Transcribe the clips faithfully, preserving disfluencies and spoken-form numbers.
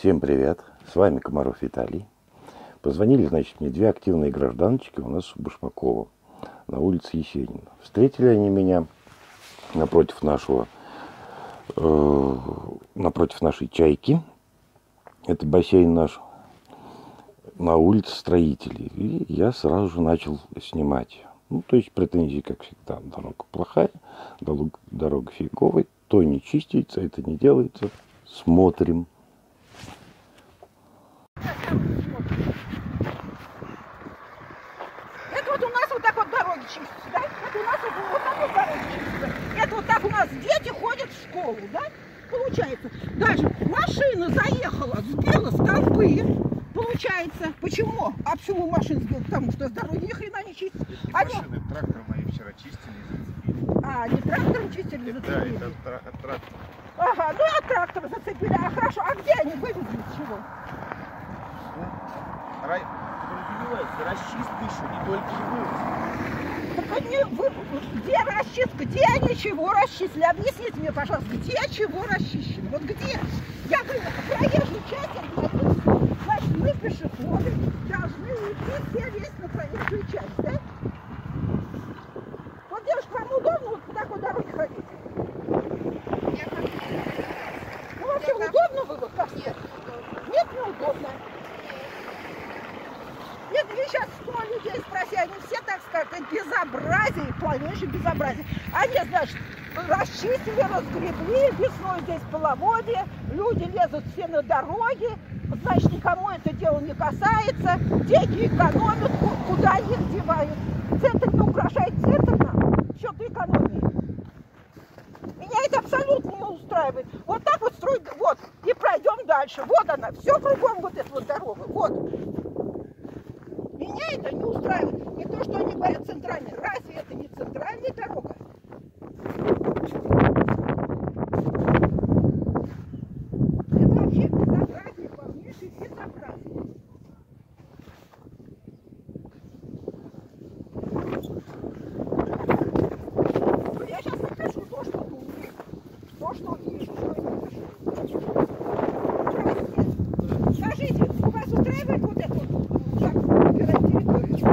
Всем привет, с вами Комаров Виталий. Позвонили, значит, мне две активные гражданочки у нас в Башмаково, на улице Есенина. Встретили они меня напротив нашего, э, напротив нашей чайки. Это бассейн наш, на улице Строителей. И я сразу же начал снимать. Ну, то есть претензии, как всегда, дорога плохая, дорога фиговая, то не чистится, это не делается. Смотрим. Это вот у нас вот так вот дороги чистятся, да? Это у нас вот, вот так вот дороги чистятся. Это вот так у нас дети ходят в школу, да? Получается, даже машина заехала, сбила с колбы. Получается, почему? А почему машина сбила? Потому что с дороги ни хрена не чистят. Эти Они... машины трактором они вчера чистили и зацепили. А, не трактором чистили, Это, зацепили? да, это от, от трактора. Ага, ну и от трактора зацепили. А хорошо, а где они вывезли с чего? Ну, рай... перебивается, расчистка еще не только и вывоз. Так они, вы, где расчистка? Где они чего расчистили? Объясните мне, пожалуйста, где чего расчищено? Вот где? Я говорю, по проезжей части, значит, мы пешеходы должны уйти все весь на проезжую часть, да? Вот, девушка, вам удобно вот по такой дороге ходить? Ну, вообще, удобно было? Как? Нет. Нет, неудобно. Нет, вы сейчас сто людей спроси, они все так скажут, это безобразие, полнейшее безобразие. Они, значит, расчистили, разгребли, весной здесь половодье, люди лезут все на дороги, значит, никому это дело не касается, деньги экономят, куда их девают. Центр не украшает центр нам, счет экономии. Меня это абсолютно не устраивает. Вот так вот строить, вот, и пройдем дальше. Вот она, все кругом вот эта вот дорога, вот. Меня это не устраивает. Не то, что они говорят центральная. Разве это не центральная дорога? Это вообще безобразие, полнейшее безобразие. Я сейчас напишу то, что думаю. То, что вижу, что я напишу. Скажите, у вас устраивает вот это вот? Как убирать территорию?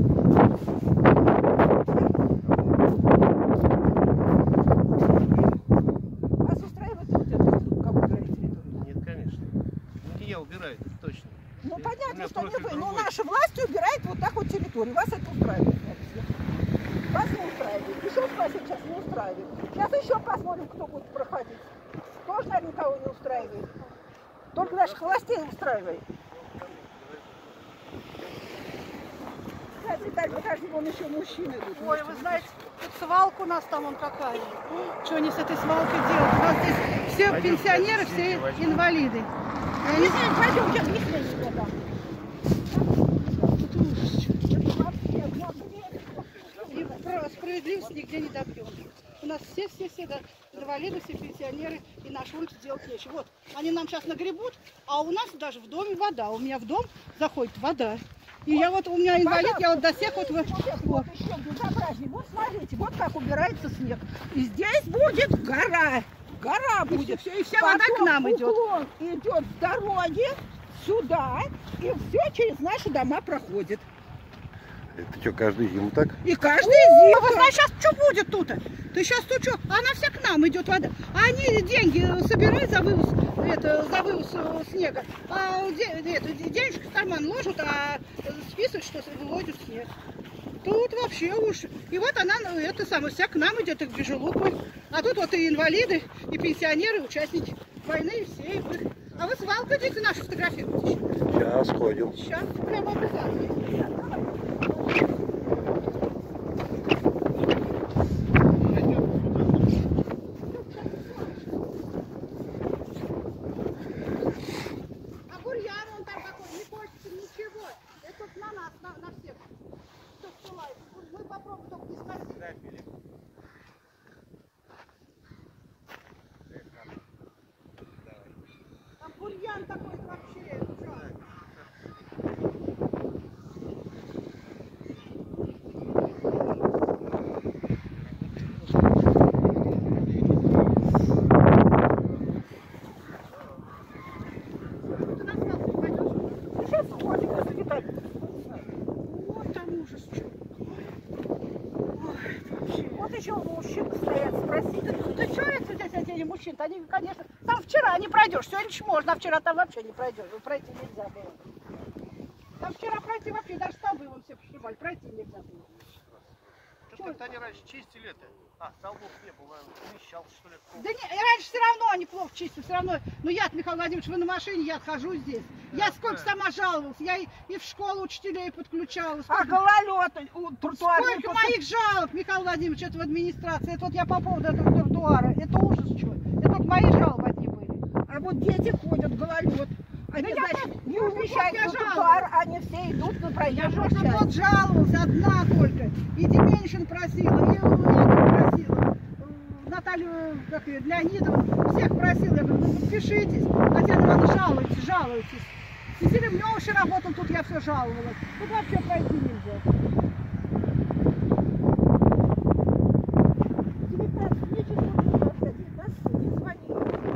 Вас устраивает вот это, как убирать территорию? Нет, конечно. Не я убираю, это точно. Ну Я, понятно, что не вы, но другой. наша власть убирает вот так вот территорию. Вас это устраивает? Вас не устраивает. Еще спросить сейчас не устраивает. Сейчас еще посмотрим, кто будет проходить. Тоже, наверное, никого не устраивает. Только наших властей устраивает. Виталий, подожди, вон еще мужчины идут. Ой, вы знаете, тут свалка у нас там он какая. Что они с этой свалкой делают? У нас здесь все Пойдем, пенсионеры, пойдем, все возьмем. инвалиды. И они... Пойдем, сейчас не слышно там. Тут ужас. И про справедливость нигде не добьем. У нас все-все-все да, инвалиды, все пенсионеры, и нашу улицу делать нечего. Вот, они нам сейчас нагребут, а у нас даже в доме вода. У меня в дом заходит вода. И я вот, у меня инвалид, я вот до всех вот... Вот, вот еще безобразие. Вот смотрите, вот как убирается снег. И здесь будет гора. Гора будет. все, и вся вода к нам идет. Уклон идет с дороги сюда, и все через наши дома проходит. Это что, каждый зиму так? И каждый А зиму. вы знаете, сейчас что будет тут? Ты сейчас тут что? Она вся к нам идет вода. А они деньги собирают за вывоз, это, за вывоз э, снега. А де, это, денежки в карман ложат, а списывают, что вывозят снег. Тут вообще уж. И вот она, это самое, вся к нам идет, и к Бежелуку. А тут вот и инвалиды, и пенсионеры, участники войны, и все. И вы. А вы свалку идите нашу фотографируете? Сейчас ходим. Сейчас прямо обязательно. А бурьян он там какой, не хочется ничего. Это тут на нас, на, на всех. Кто ссылает. Мы попробуем только не сносить. Да, Филипп. Там бурьян такой вообще ужасный. Вот, и после Виталия. Вот там ужас, что. Вот еще мужчины стоят, спросите. Ты что это здесь эти мужчины? Они, конечно, там вчера не пройдешь, сегодня ж можно, а вчера там вообще не пройдешь, пройти нельзя было. Там вчера пройти вообще, даже столбы вон все поснимали, пройти нельзя было. Что-то они раньше чистили это. А, столбов не было, вещал, что ли. Да не, раньше все равно они плохо чистят, все равно. Но я, Михаил Владимирович, вы на машине, я отхожу здесь. Я сколько сама жаловалась, я и, и в школу учителей подключала. А гололед у тротуара. Сколько моих жалоб, Михаил Владимирович, это в администрации. Это вот я по поводу этого тротуара. Это ужас, что. Это только мои жалобы одни были. А вот дети ходят, гололед. Они, Да я значит, так- не ну, умещают вот я на тротуар, они все идут на Я проезжую просто часть. вот жаловалась, одна только. И Деменщин просила, и эту просила. э, Наталью, как ее, Леонидовну, всех просила. Я говорю, ну подпишитесь. Татьяна Ивановна, жалуйтесь, жалуйтесь. И Селемнёв еще работал, тут я все жаловалась. Тут вообще пройти нельзя. девятнадцать, мне чуть не девятнадцать, не звони.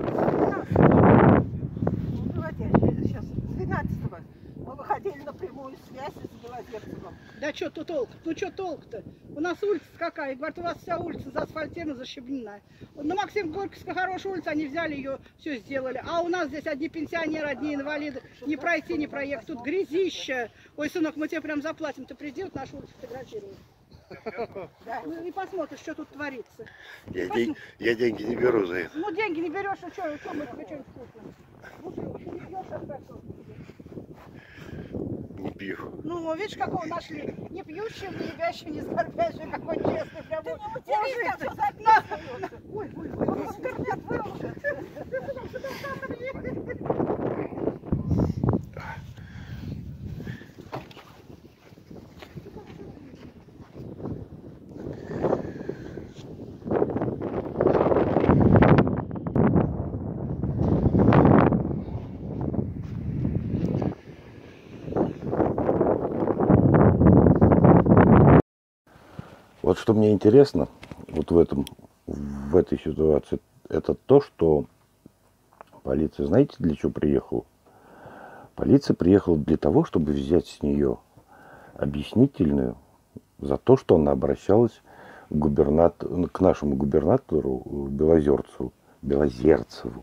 Ну, давайте, сейчас, с двенадцатого мы выходили на прямую связь с Белозерцевым. Да что тут толк? Ну что толк-то? У нас улица какая? Говорят, у вас вся улица заасфальтирована, защебнена. На Максим Горьковской хорошая улица, они взяли ее, все сделали. А у нас здесь одни пенсионеры, одни инвалиды. Не пройти, не проехать. Тут грязища. Ой, сынок, мы тебе прям заплатим. Ты приди, вот нашу улицу фотографируй. Да, ну и посмотришь, что тут творится. Я, день, я деньги не беру за это. Ну деньги не берешь, а что, что мы тебе что-нибудь купим? Ну что, еще не пьешь, а так вот. Не пью. Ну, видишь, какого нашли? Не пьющего, не ебящего, не скорбящего, какой честный. Прям вот. Матерись, там все записывается. Ой, ой, ой. Он в интернет выложит. Вот что мне интересно вот в этом, в этой ситуации, это то, что полиция, знаете, для чего приехала? Полиция приехала для того, чтобы взять с нее объяснительную за то, что она обращалась к, губернат... к нашему губернатору Белозерцеву, Белозерцеву.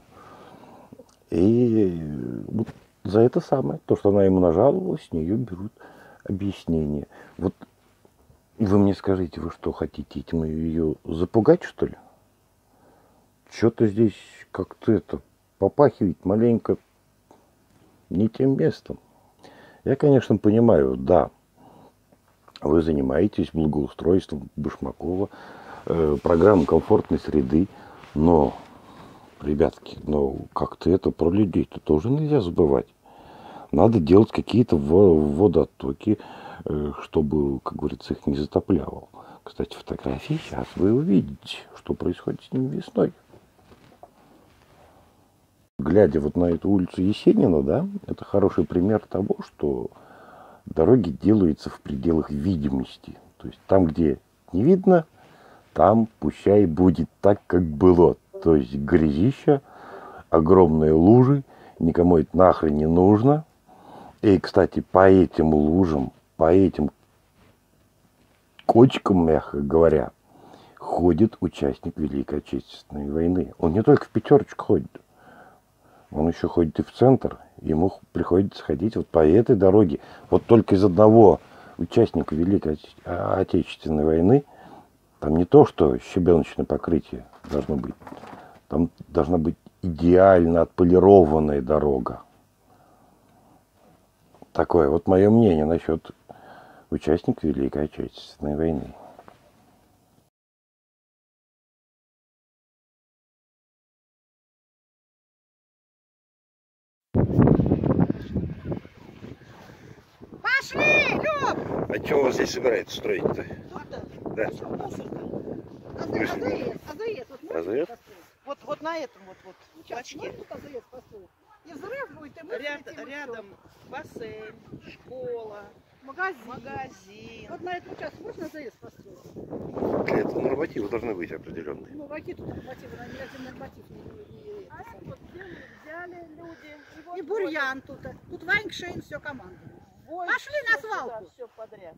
И вот за это самое, то, что она ему нажаловалась, с нее берут объяснение. Вот вы мне скажите, вы что, хотите этим ее запугать, что ли? Что-то здесь как-то это попахивает маленько не тем местом. Я, конечно, понимаю, да, вы занимаетесь благоустройством Башмакова, э, программой комфортной среды, но, ребятки, ну как-то это про людей-то тоже нельзя забывать. Надо делать какие-то водоотоки, чтобы, как говорится, их не затопляло. Кстати, фотографии сейчас вы увидите, что происходит с ними весной. Глядя вот на эту улицу Есенина, да, это хороший пример того, что дороги делаются в пределах видимости. То есть там, где не видно, там пущай будет так, как было. То есть грязища, огромные лужи, никому это нахрен не нужно. И, кстати, по этим лужам, по этим кочкам, мягко говоря, ходит участник Великой Отечественной войны. Он не только в пятерочку ходит, он еще ходит и в центр. Ему приходится ходить вот по этой дороге. Вот только из одного участника Великой Отечественной войны там не то, что щебеночное покрытие должно быть, там должна быть идеально отполированная дорога. Такое вот мое мнение насчет участников Великой Отечественной войны. Пошли, Люб! А что у вас здесь собирается строить-то? Да. АЗС, АЗС, вот можно АЗС? построить? Вот, вот на этом вот, вот Сейчас клочке. можно тут АЗС построить? И взрыв будет, и мы Ряд, слетим, и рядом бассейн, школа, всё. Магазин. магазин. Вот на этом участке можно АЗС построить? Для этого нормативы должны быть определенные. Ну, какие тут нормативы, на ни один норматив не, не, не А это это вот взяли, взяли люди. самое. И бурьян тут. Тут Ванька Шейн все командует. Стройбой. Пошли на свалку. Все подряд.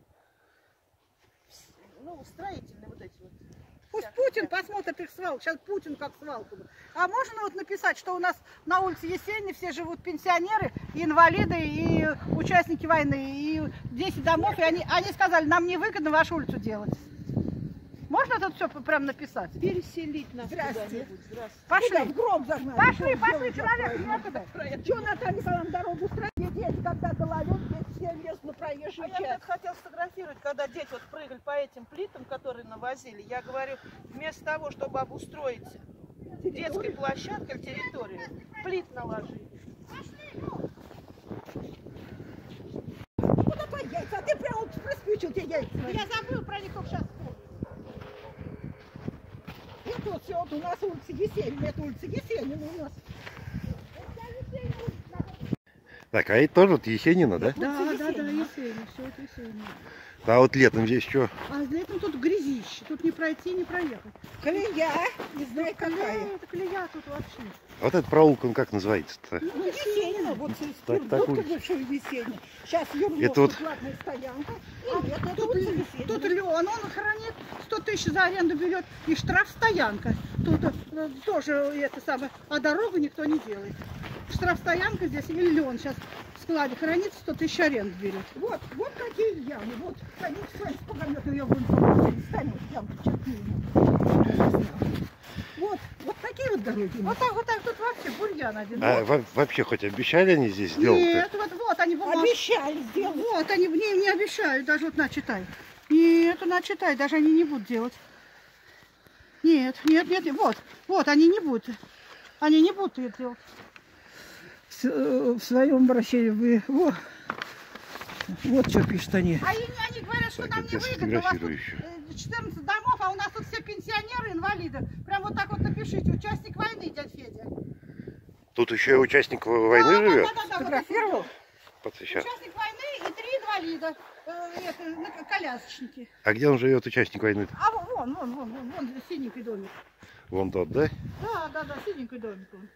Ну, строительные вот эти вот. Пусть Путин посмотрит их свалку. Сейчас Путин как свалку. А можно вот написать, что у нас на улице Есенина все живут пенсионеры, и инвалиды, и участники войны, и десять домов, и они, они сказали, нам невыгодно вашу улицу делать. Можно тут все прям написать? Переселить нас Здравствуйте. куда-нибудь. Здравствуйте. Пошли. Куда? В гроб загнали. Пошли, Что пошли, делать человек такое? некуда. Что Наталья Николаевна дорогу строит? Дети, когда гололед, дети все лезут на проезжую А я часть. вот хотела сфотографировать, когда дети вот прыгали по этим плитам, которые навозили. Я говорю, вместо того, чтобы обустроить детской площадкой территорию, плит наложили. Куда твои яйца? А ты прям вот приспичил те яйца. Я забыл про них только сейчас. Это вот все, вот у нас улица Есенина, это улица Есенина у нас. Так, а это тоже вот Есенина, да? Да, Вот да, да, Есенина. Есенина, все это Есенина. А вот летом здесь что? А летом тут грязище, тут не пройти, не проехать. Колея, не знаю какая. Колея, это колея тут вообще. А вот этот проулок, он как называется-то? Ну, Есенина, вот Так, так Юрдотка улица. бывшая Есенина. Сейчас Юрдотка, Это вот- платная стоянка. А И это тут, улица Есенина. тут Леон, он хранит, сто тысяч за аренду берет, и штраф стоянка. Тут э, тоже это самое, а дорогу никто не делает. Штраф стоянка здесь, и Леон сейчас в складе хранит, сто тысяч аренд берет. Вот, вот какие ямы. Вот, станем с вами с погометом, я буду помогать. Станем ямку черпнем. Вот, вот такие вот дороги. Вот так, вот так, тут вообще бурьян один. А во- вообще хоть обещали они здесь сделать? Нет, вот, вот они бумажки. Обещали сделать. Вот, они не, не обещают, даже вот на, читай. Нет, на, читай, даже они не будут делать. Нет, нет, нет, вот, вот, они не будут. Они не будут это делать. В, э, в своем обращении вы... Во. Вот что пишут они. А они, они говорят, что Так, нам это не я выгодно. У вас тут сфотографирую еще. э, четырнадцать домов, а у нас тут все пенсионеры, инвалиды. Прям вот так вот напишите, участник войны, дядя Федя. Тут еще и участник войны Да, живет? да, да, да, вот Фотографировал? Вот это. сейчас. Участник войны и три инвалида, э, это, на- колясочники. А где он живет, участник войны? А вон, вон, вон, вон, вон синенький домик. Вон тот, да? Да, да, да, синенький домик. он.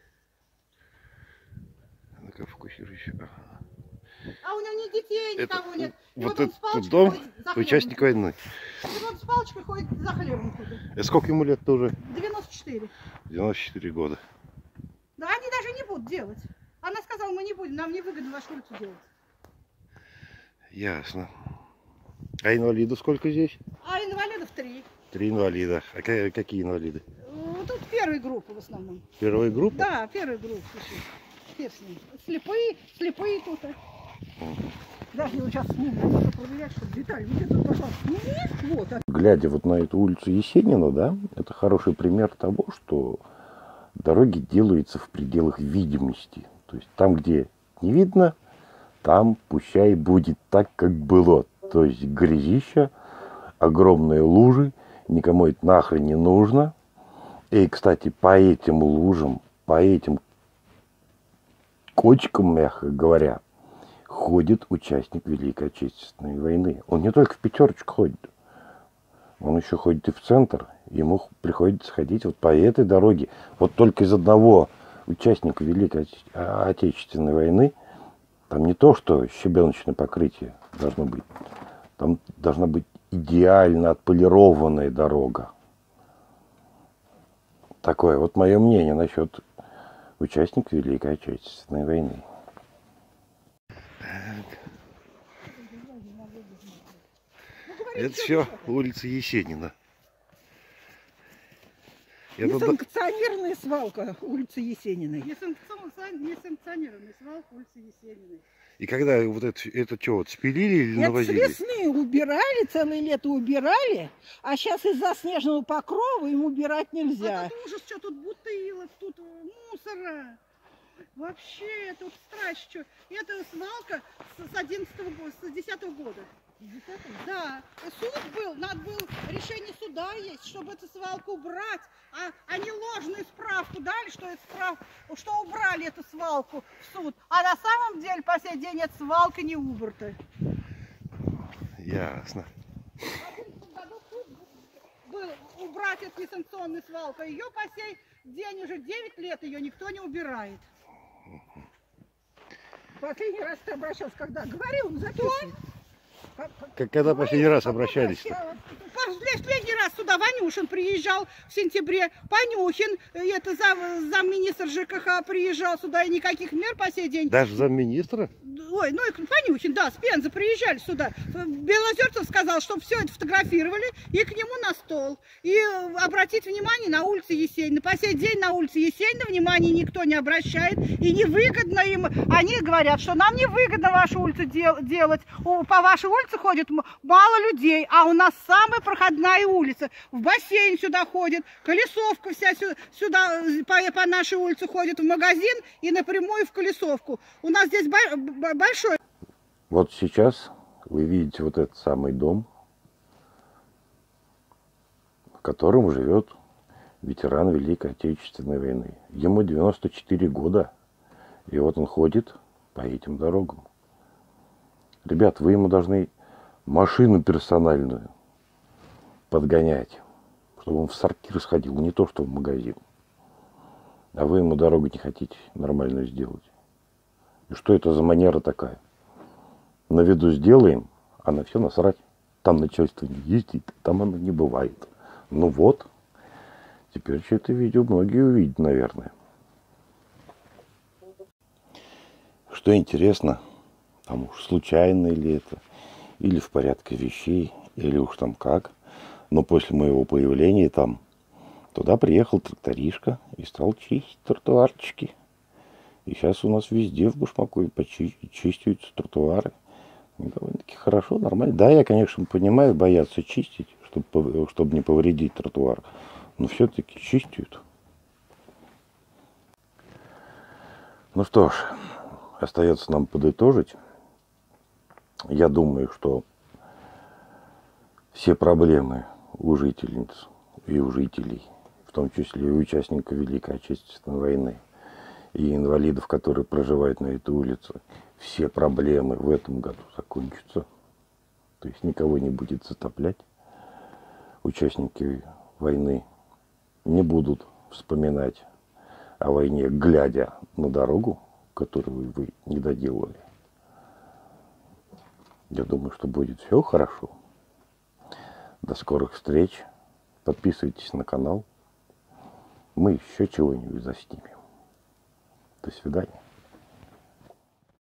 Ну-ка, фокусируй еще. Ага. А у него ни детей, Это, никого нет. И вот он этот с палочкой дом, ходит за хлебом. участник войны. И вот с палочкой ходит за хлебом туда. И сколько ему лет тоже? девяносто четыре. девяносто четыре года. Да они даже не будут делать. Она сказала, мы не будем, нам не выгодно вашу улицу делать. Ясно. А инвалидов сколько здесь? А инвалидов три. Три инвалида. А ка- какие инвалиды? Ну, тут первой группы в основном. Первая группа? Да, первая группа. еще. Хер с ним. Слепые, слепые тут. а. Даже его сейчас сними, надо проверять, чтобы детали. Вот это, пожалуйста, сними. Вот, а Глядя вот на эту улицу Есенина, да, это хороший пример того, что дороги делаются в пределах видимости. То есть там, где не видно, там пущай будет так, как было. То есть грязища, огромные лужи, никому это нахрен не нужно. И, кстати, по этим лужам, по этим кочкам, мягко говоря, ходит участник Великой Отечественной войны. Он не только в пятерочку ходит, он еще ходит и в центр. Ему приходится ходить вот по этой дороге. Вот только из одного участника Великой Отечественной войны там не то, что щебеночное покрытие должно быть. Там должна быть идеально отполированная дорога. Такое вот мое мнение насчет участника Великой Отечественной войны. Это все улица Есенина. Я тут- несанкционированная свалка улицы Есениной. Несанкционированный свалка улицы Есениной. И когда вот это, это что, вот спилили или Это с навозили? весны убирали, целое лето убирали, а сейчас из-за снежного покрова им убирать нельзя. А тут ужас, что тут бутылок, тут мусора. Вообще, тут страсть, что. Это свалка с с одиннадцатого года, с десятого года. Да, суд был, надо было, решение суда есть, чтобы эту свалку убрать, а они ложную справку дали, что, это справ... что убрали эту свалку в суд, а на самом деле по сей день эта свалка не убрата. Ясно. Был убрать эту несанкционную свалку, ее по сей день уже девять лет ее никто не убирает. Последний раз ты обращался, когда? Говори, он записывает. Как, Как когда последний раз обращались? Последний раз сюда Ванюшин приезжал в сентябре, Панюхин, это зам, замминистр ЖКХ приезжал сюда, и никаких мер по сей день. Даже замминистра? Ой, ну и Панюхин, да, с Пензы приезжали сюда. Белозерцев сказал, что все это фотографировали и к нему на стол. И обратить внимание на улице Есенина. По сей день на улице Есенина внимания никто не обращает. И невыгодно им. Они говорят, что нам невыгодно вашу улицу дел делать. По вашей улице ходит мало людей, а у нас самая проходная улица. В бассейн сюда ходит, Колесовка вся сюда по, по нашей улице ходит, в магазин и напрямую в Колесовку. У нас здесь большой. Вот сейчас вы видите вот этот самый дом, в котором живет ветеран Великой Отечественной войны. Ему девяносто четыре года, и вот он ходит по этим дорогам. Ребят, вы ему должны машину персональную подгонять, чтобы он в сортир сходил, не то что в магазин. А вы ему дорогу не хотите нормальную сделать. И что это за манера такая? На виду сделаем, а на все насрать. Там начальство не ездит, там оно не бывает. Ну вот, теперь это видео многие увидят, наверное. Что интересно, там уж случайно ли это, или в порядке вещей, или уж там как. Но после моего появления там туда приехал тракторишка и стал чистить тротуарчики. И сейчас у нас везде в Башмакове чистятся тротуары. Довольно-таки хорошо, нормально. Да, я, конечно, понимаю, боятся чистить, чтобы, чтобы не повредить тротуар. Но все-таки чистят. Ну что ж, остается нам подытожить. Я думаю, что все проблемы у жительниц и у жителей, в том числе и у участников Великой Отечественной войны, и инвалидов, которые проживают на этой улице, все проблемы в этом году закончатся. То есть никого не будет затоплять. Участники войны не будут вспоминать о войне, глядя на дорогу, которую вы не доделали. Я думаю, что будет все хорошо. До скорых встреч. Подписывайтесь на канал. Мы еще чего-нибудь заснимем. До свидания.